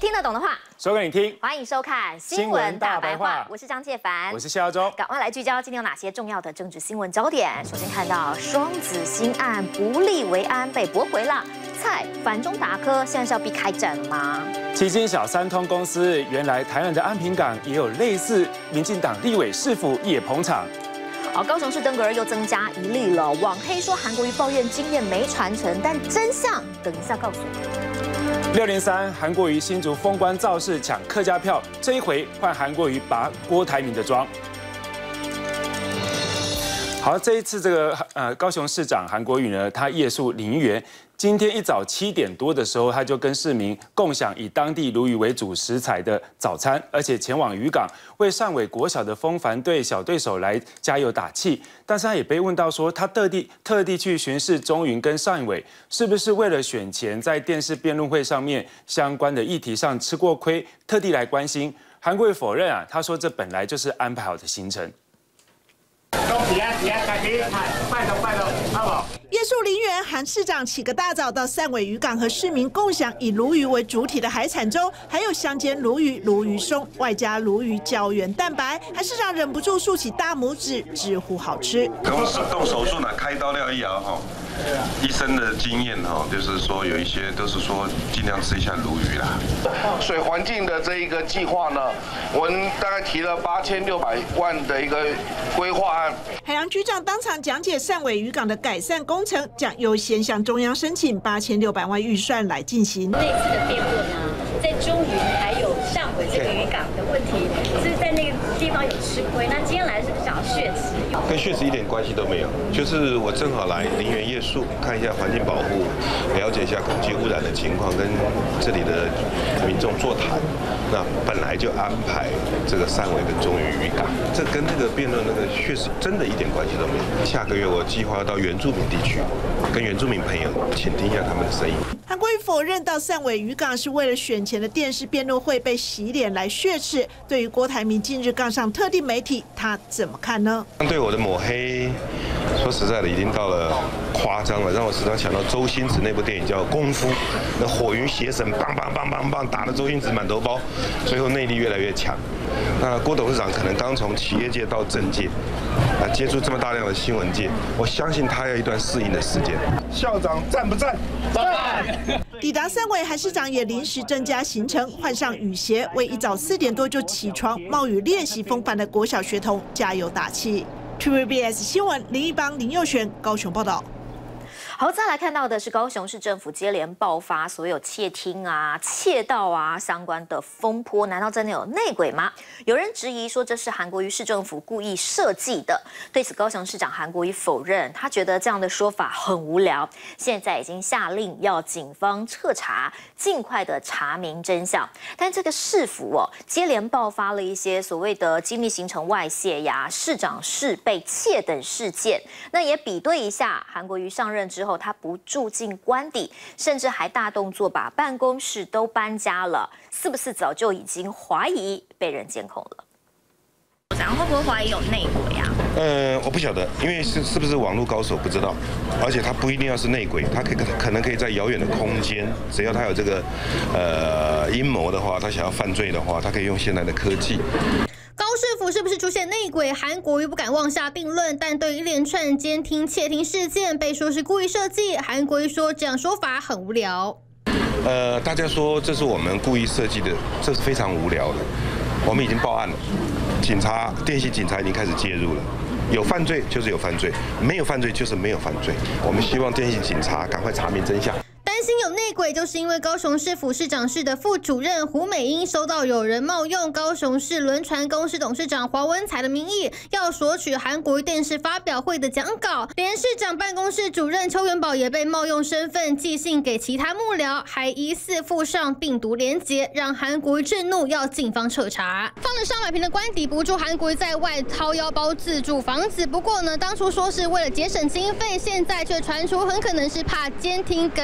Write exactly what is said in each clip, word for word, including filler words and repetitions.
听得懂的话， 说给你听。 欢迎收看《 新闻大白话》， 我是张介凡， 我是谢耀洲。 赶快来聚焦今天有哪些重要的政治新闻焦点。首先看到双子星案不利维安被驳回了，蔡反中打科，现在是要避开战了吗？ 基金小三通公司，原来台南的安平港也有类似民进党立委市府也捧场。 好，高雄市登革热又增加一例了。网黑说韩国瑜抱怨经验没传承，但真相等一下告诉你。 六零三，韩国瑜新竹封关造势抢客家票，这一回换韩国瑜拔郭台铭的妆。好，这一次这个呃高雄市长韩国瑜呢，他夜宿林园。 今天一早七点多的时候，他就跟市民共享以当地鲈鱼为主食材的早餐，而且前往渔港为上尾国小的风帆队小对手来加油打气。但是他也被问到说，他特地特地去巡视中云跟上尾，是不是为了选前在电视辩论会上面相关的议题上吃过亏，特地来关心？韩国瑜否认啊，他说这本来就是安排好的行程。 夜宿林园，韩市长起个大早到汕尾渔港和市民共享以鲈鱼为主体的海产粥，还有香煎鲈鱼、鲈鱼松，外加鲈鱼胶原蛋白。韩市长忍不住竖起大拇指，直呼好吃。 动动手术呢，开刀料一摇哈，医生的经验哈，就是说有一些都是说尽量吃一下鲈鱼啦。 水环境的这一个计划呢，我们大概提了八千六百万的一个规划案。 海洋局长当场讲解汕尾渔港的改善工程，将优先向中央申请八千六百万预算来进行。 这次的辩论呢，在中云还有上尾这个渔港的问题，是在那个地方有吃亏。那今天来是不是想要血池？ 跟血池一点关系都没有，就是我正好来林园夜宿，看一下环境保护，了解一下空气污染的情况，跟这里的民众座谈。那本来就安排这个汕尾跟中云渔港，这跟那个辩论那个确实真的一点关系都没有。下个月我计划到原住民地区，跟原住民朋友倾听一下他们的声音。 韩国瑜否认到汕尾渔港是为了选前的电视辩论会被洗脸来血耻。对于郭台铭近日杠上特定媒体，他怎么看呢？ 对我的抹黑，说实在的，已经到了夸张了，让我时常想到周星驰那部电影叫《功夫》，那火云邪神梆梆梆梆梆打得周星驰满头包，最后内力越来越强。那郭董事长可能刚从企业界到政界，啊，接触这么大量的新闻界，我相信他要一段适应的时间。校长赞不赞？赞！ 抵达汕尾，韩市长也临时增加行程，换上雨鞋，为一早四点多就起床冒雨练习风帆的国小学童加油打气。T V B S 新闻林一邦、林佑璇高雄报道。 好，再来看到的是高雄市政府接连爆发所有窃听啊、窃盗啊相关的风波，难道真的有内鬼吗？有人质疑说这是韩国瑜市政府故意设计的。对此，高雄市长韩国瑜否认，他觉得这样的说法很无聊。现在已经下令要警方彻查，尽快的查明真相。但这个市府哦，接连爆发了一些所谓的机密行程外泄呀、市长室被窃等事件。那也比对一下，韩国瑜上任之后。 他不住进官邸，甚至还大动作把办公室都搬家了，是不是早就已经怀疑被人监控了？然后会不会怀疑有内鬼啊？ 呃，我不晓得，因为是是不是网络高手不知道，而且他不一定要是内鬼，他可以可能可以在遥远的空间，只要他有这个呃阴谋的话，他想要犯罪的话，他可以用现在的科技。 高市府是不是出现内鬼？韩国瑜不敢妄下定论，但对一连串监听、窃听事件被说是故意设计，韩国瑜说这样说法很无聊。 呃，大家说这是我们故意设计的，这是非常无聊的。我们已经报案了，警察、电信警察已经开始介入了。有犯罪就是有犯罪，没有犯罪就是没有犯罪。我们希望电信警察赶快查明真相。 担心有内鬼，就是因为高雄市府市长室的副主任胡美英收到有人冒用高雄市轮船公司董事长黄文才的名义，要索取韩国瑜电视发表会的讲稿。连市长办公室主任邱元宝也被冒用身份寄信给其他幕僚，还疑似附上病毒连结，让韩国瑜震怒，要警方彻查。放了上百坪的官邸不住，韩国瑜在外掏腰包自住房子。不过呢，当初说是为了节省经费，现在却传出很可能是怕监听跟监视。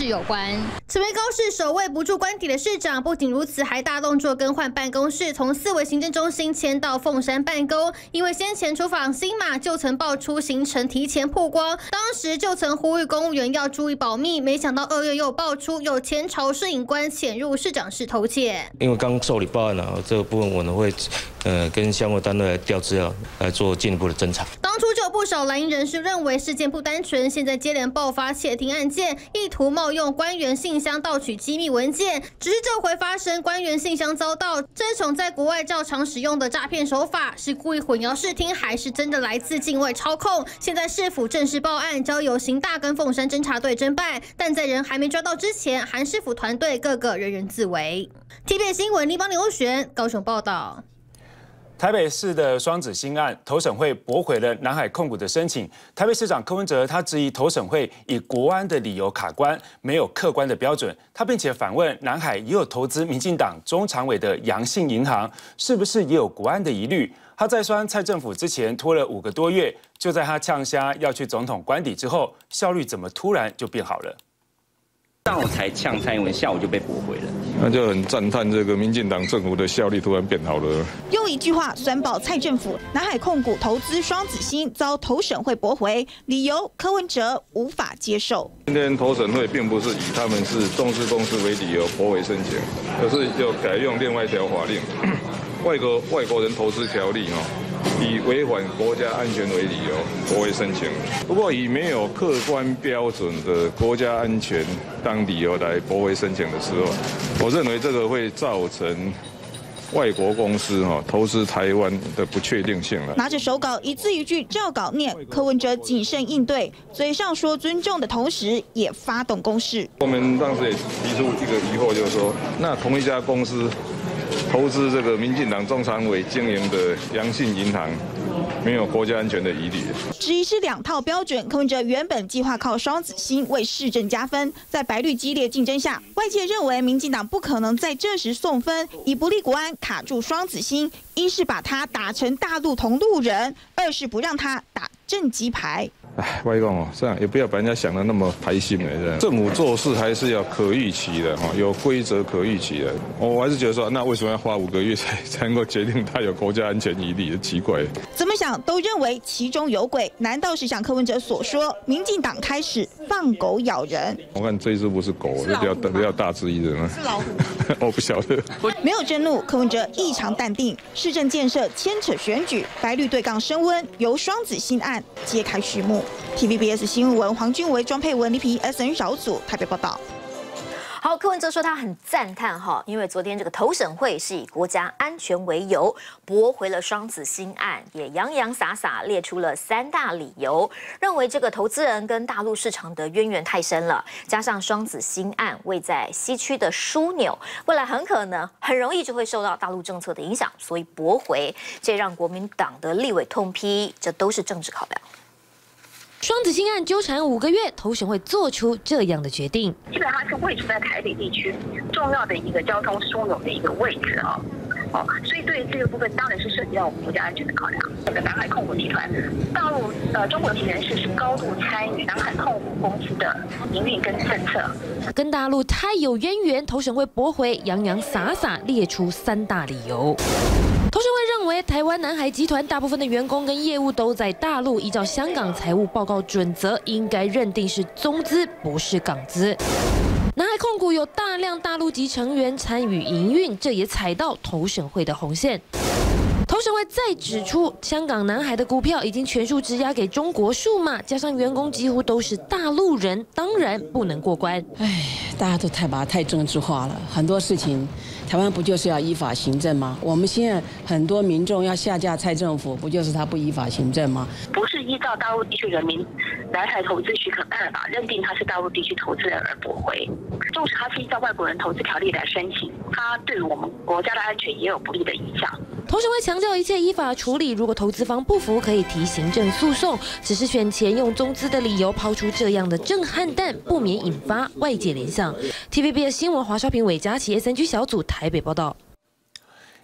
市有关。成为高市首位不住官邸的市长，不仅如此，还大动作更换办公室，从四维行政中心迁到凤山办公。因为先前出访新马就曾爆出行程提前曝光，当时就曾呼吁公务员要注意保密，没想到二月又爆出有前朝摄影官潜入市长室偷窃。 因为刚受理报案了，这个部分我呢会呃跟相关单位来调资料，来做进一步的侦查。 当初就有不少蓝营人士认为事件不单纯，现在接连爆发窃听案件，意图冒用官员信箱盗取机密文件。只是这回发生官员信箱遭盗，这种在国外较常使用的诈骗手法，是故意混淆视听，还是真的来自境外操控？现在市府正式报案，交由刑大跟凤山侦查队侦办。但在人还没抓到之前，韩市府团队个个人人自危。T V B 新闻，立邦刘璇高雄报道。 台北市的双子星案，投审会驳回了南海控股的申请。台北市长柯文哲他质疑投审会以国安的理由卡关，没有客观的标准。他并且反问南海也有投资民进党中常委的阳信银行，是不是也有国安的疑虑？他在酸蔡政府之前拖了五个多月，就在他呛瞎要去总统官邸之后，效率怎么突然就变好了？ 上午才呛蔡英文，下午就被驳回了。 那就很赞叹这个民进党政府的效率突然变好了。 用一句话酸爆蔡政府，南海控股投资双子星遭投审会驳回，理由柯文哲无法接受。 今天投审会并不是以他们是中资公司为理由驳回申请，而是就改用另外一条法令，外国外国人投资条例哈。以违反国家安全为理由驳回申请，不过以没有客观标准的国家安全当理由来驳回申请的时候，我认为这个会造成外国公司哈投资台湾的不确定性了。 拿着手稿一字一句照稿念，柯文哲谨慎应对，嘴上说尊重的同时，也发动攻势。 我们当时也提出一个疑惑，就是说，那同一家公司投资这个民进党中常委经营的阳信银行，没有国家安全的疑虑。 质疑是两套标准。柯文哲原本计划靠双子星为市政加分，在白绿激烈竞争下，外界认为民进党不可能在这时送分，以不利国安卡住双子星。一是把他打成大陆同路人，二是不让他打正机牌。 哎，我讲哦，这样也不要把人家想的那么排心的，这样政府做事还是要可预期的哈，有规则可预期的。我还是觉得说，那为什么要花五个月才才能够决定他有国家安全疑虑？奇怪。 怎么想都认为其中有鬼，难道是像柯文哲所说，民进党开始放狗咬人？ 我看这只不是狗，是比较比较大只一点呢。 是老虎。 我不晓得。 没有震怒，柯文哲异常淡定。市政建设牵扯选举，白绿对杠升温，由双子星案揭开序幕。T V B S 新闻黄俊维、庄佩文、李皮 S N 小组台北报道。 好，柯文哲说他很赞叹哈，因为昨天这个投审会是以国家安全为由驳回了双子星案，也洋洋洒洒列出了三大理由，认为这个投资人跟大陆市场的渊源太深了，加上双子星案位在西区的枢纽，未来很可能很容易就会受到大陆政策的影响，所以驳回，这让国民党的立委痛批，这都是政治考量。 双子星案纠缠五个月，投审会做出这样的决定。 基本上是位处在台北地区重要的一个交通枢纽的一个位置啊，哦，所以对于这个部分当然是涉及到我们国家安全的考量。这个南海控股集团，大陆呃中国籍人士是高度参与南海控股公司的营运跟政策， 跟大陆太有渊源，投审会驳回，洋洋洒洒列出三大理由。投审会认为，台湾南海集团大部分的员工跟业务都在大陆，依照香港财务报告准则，应该认定是中资，不是港资。南海控股有大量大陆籍成员参与营运，这也踩到投审会的红线。投审会再指出，香港南海的股票已经全数质押给中国数码，加上员工几乎都是大陆人，当然不能过关。 唉，大家都太把它太政治化了，很多事情。台湾不就是要依法行政吗？我们现在很多民众要下架蔡政府，不就是他不依法行政吗？ 不是依照大陆地区人民南海投资许可办法认定他是大陆地区投资人而驳回，纵使他是依照外国人投资条例来申请，他对于我们国家的安全也有不利的影响。 投审会强调一切依法处理，如果投资方不服，可以提行政诉讼。只是选前用中资的理由抛出这样的震撼弹，不免引发外界联想。T V B S 新闻华少平、韦佳琪 S N G 小组台北报道。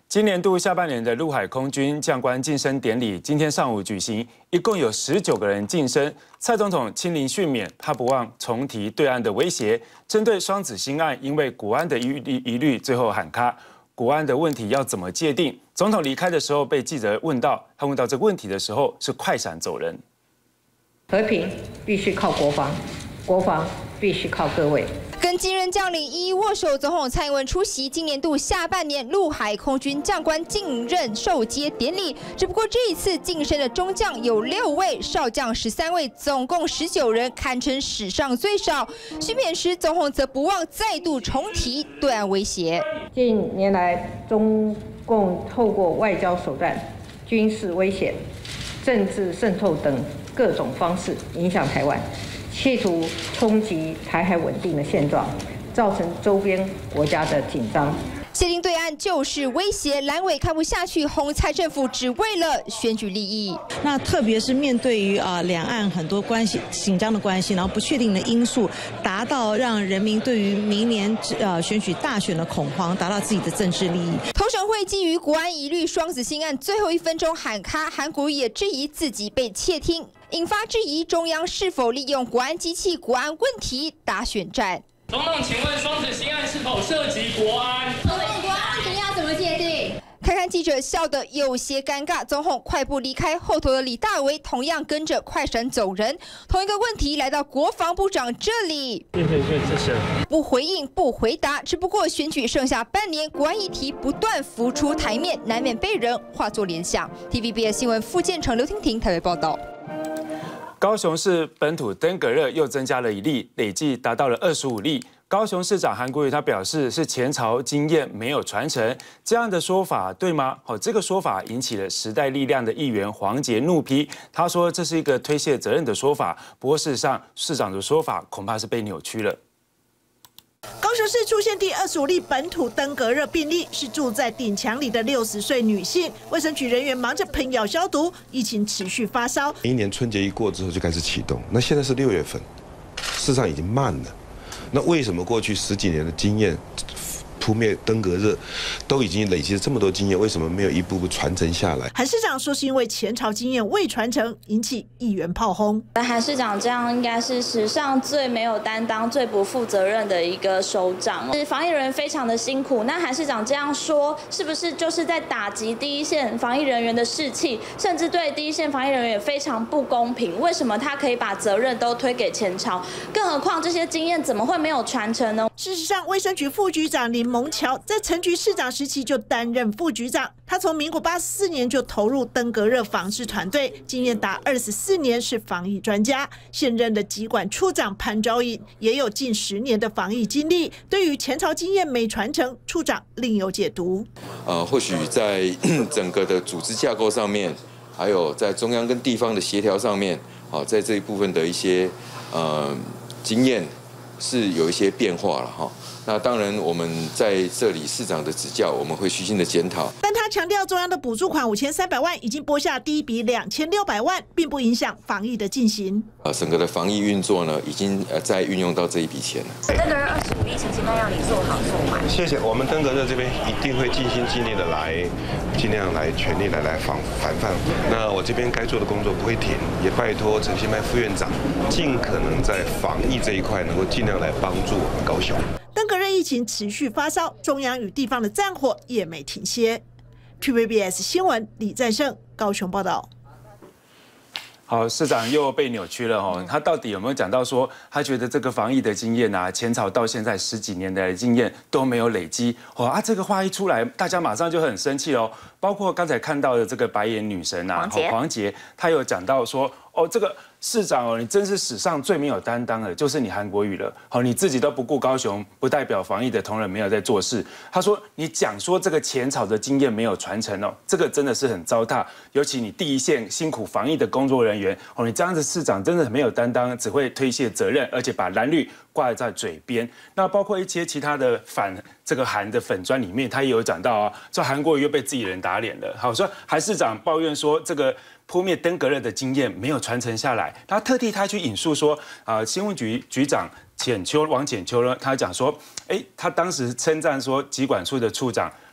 今年度下半年的陆海空军将官晋升典礼今天上午举行，一共有十九个人晋升。蔡总统亲临训勉，他不忘重提对岸的威胁。针对双子星案，因为国安的疑虑，疑虑最后喊卡。国安的问题要怎么界定？总统离开的时候被记者问到，他问到这个问题的时候是快闪走人。 和平必须靠国防，国防必须靠各位。 跟金任将领一一握手，总统蔡英文出席今年度下半年陆海空军将官晋任授阶典礼。只不过这一次晋升的中将有六位，少将十三位，总共十九人，堪称史上最少。训勉时，总统则不忘再度重提对岸威胁。 近年来，中共透过外交手段、军事威胁、政治渗透等各种方式影响台湾。 企图冲击台海稳定的现状，造成周边国家的紧张。 界定对岸就是威胁，蓝委看不下去，红蔡政府只为了选举利益。 那特别是面对于啊两岸很多关系紧张的关系，然后不确定的因素，达到让人民对于明年呃选举大选的恐慌，达到自己的政治利益。 投审会基于国安疑虑，双子星案最后一分钟喊卡，韩国瑜也质疑自己被窃听。 引发质疑，中央是否利用国安机器、国安问题打选战？ 总统，请问双子星案是否涉及国安？总统，国安问题要怎么界定？ 看看记者笑得有些尴尬，总统快步离开，后头的李大为同样跟着快闪走人。同一个问题来到国防部长这里， 谢谢谢谢。 不回应不回答，只不过选举剩下半年，国安议题不断浮出台面，难免被人化作联想。T V B S 新闻傅建成、刘婷婷台北报道。 高雄市本土登革热又增加了一例，累计达到了二十五例。高雄市长韩国瑜他表示，是前朝经验没有传承，这样的说法对吗？哦，这个说法引起了时代力量的议员黄捷怒批，他说这是一个推卸责任的说法。不过事实上，市长的说法恐怕是被扭曲了。 高雄市出现第二十五例本土登革热病例，是住在顶墙里的六十岁女性。卫生局人员忙着喷药消毒，疫情持续发烧。 一年春节一过之后就开始启动，那现在是六月份，事实上已经慢了。那为什么过去十几年的经验？ 扑灭登革热都已经累积了这么多经验，为什么没有一步步传承下来？ 韩市长说是因为前朝经验未传承，引起议员炮轰。 韩市长这样应该是史上最没有担当、最不负责任的一个首长。是防疫人员非常的辛苦，那韩市长这样说，是不是就是在打击第一线防疫人员的士气，甚至对第一线防疫人员也非常不公平？为什么他可以把责任都推给前朝？更何况这些经验怎么会没有传承呢？ 事实上，卫生局副局长林蒙桥在陈局市长时期就担任副局长，他从民国八十四年就投入登革热防治团队，经验达二十四年，是防疫专家。现任的疾管处长潘昭颖也有近十年的防疫经历，对于前朝经验没传承，处长另有解读。 呃，或许在整个的组织架构上面，还有在中央跟地方的协调上面，好，在这一部分的一些呃经验是有一些变化了哈。那当然，我们在这里市长的指教，我们会虚心的检讨。 但他强调，中央的补助款五千三百万已经拨下第一笔两千六百万，并不影响防疫的进行。 呃，整个的防疫运作呢，已经呃在运用到这一笔钱了。 登革热二十五例，请期待让你做好做满。 谢谢，我们登革热这边一定会尽心尽力的来，尽量来全力的来防防范。那我这边该做的工作不会停，也拜托陈其迈副院长，尽可能在防疫这一块能够尽量来帮助我们高雄。 登革热疫情持续发烧，中央与地方的战火也没停歇。T V B S 新闻李在胜高雄报道。 好，市长又被扭曲了哦。他到底有没有讲到说，他觉得这个防疫的经验啊，前朝到现在十几年来的经验都没有累积？哦啊，这个话一出来，大家马上就很生气哦。包括刚才看到的这个白眼女神啊，黄捷，她有讲到说，哦，这个市长哦，你真是史上最没有担当的，就是你韩国瑜了。好，你自己都不顾高雄，不代表防疫的同仁没有在做事。他说，你讲说这个前朝的经验没有传承哦，这个真的是很糟蹋。尤其你第一线辛苦防疫的工作人员，哦，你这样子市长真的很没有担当，只会推卸责任，而且把蓝绿挂在嘴边。那包括一些其他的反这个韩的粉专里面，他也有讲到啊，说韩国瑜又被自己人打脸了。好，说韩市长抱怨说这个。 扑灭登革热的经验没有传承下来，他特地他去引述说，啊、呃，新闻局局长浅秋王浅秋呢，他讲说，哎，他当时称赞说疾管处的处长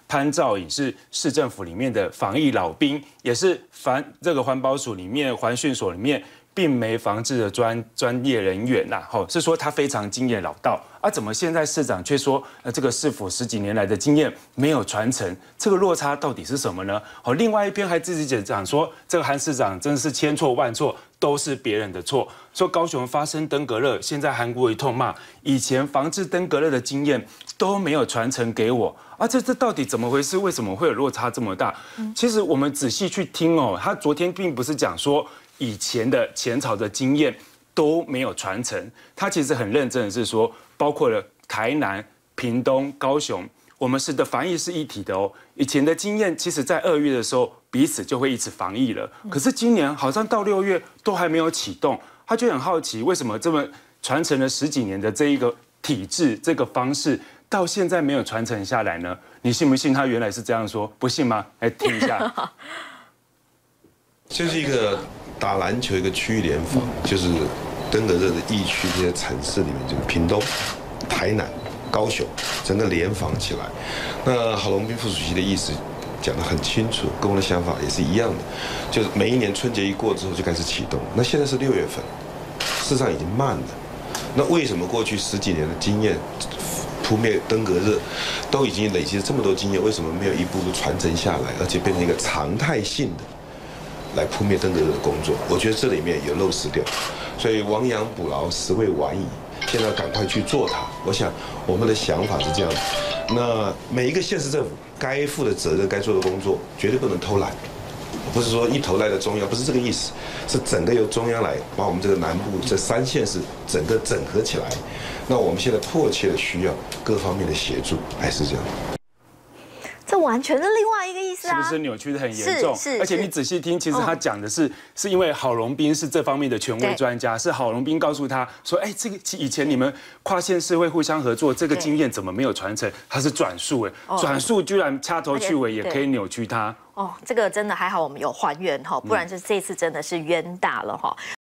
潘兆颖是市政府里面的防疫老兵，也是环这个环保署里面环训所里面病媒防治的专专业人员呐，吼，是说他非常经验老道啊，怎么现在市长却说，呃，这个市府十几年来的经验没有传承，这个落差到底是什么呢？好，另外一边还自己讲说，这个韩市长真的是千错万错，都是别人的错。说高雄发生登革热，现在韩国瑜痛骂，以前防治登革热的经验都没有传承给我啊，这这到底怎么回事？为什么会有落差这么大？其实我们仔细去听哦，他昨天并不是讲说。以前的前朝的经验都没有传承，他其实很认真的是说，包括了台南、屏东、高雄，我们是的防疫是一体的哦。以前的经验，其实在二月的时候彼此就会一起防疫了，可是今年好像到六月都还没有启动，他就很好奇为什么这么传承了十几年的这一个体制这个方式，到现在没有传承下来呢？你信不信他原来是这样说？不信吗？来听一下。 这是一个打篮球一个区域联防，就是登革热的疫区这些城市里面，就是屏东、台南、高雄，整个联防起来。那郝龙斌副主席的意思讲得很清楚，跟我的想法也是一样的，就是每一年春节一过之后就开始启动。那现在是六月份，事实上已经慢了。那为什么过去十几年的经验？扑灭登革热都已经累积了这么多经验，为什么没有一步步传承下来，而且变成一个常态性的来扑灭登革热的工作？我觉得这里面有漏失掉，所以亡羊补牢，实为晚矣。现在赶快去做它。我想我们的想法是这样的，那每一个县市政府该负的责任、该做的工作，绝对不能偷懒。不是说一头来的中央，不是这个意思，是整个由中央来把我们这个南部这三县市整个整合起来。那我们现在迫切的需要各方面的协助，还是这样。 这完全是另外一个意思啊！ 是不是扭曲的很严重？ 是，是而且你仔细听，其实他讲的是，是因为郝龙斌是这方面的权威专家，是郝龙斌告诉他说，哎，这个以前你们跨县市会互相合作，这个经验怎么没有传承？他是转述，哎，转述居然掐头去尾也可以扭曲它。 哦，这个真的还好，我们有还原哈，不然就这次真的是冤大了哈。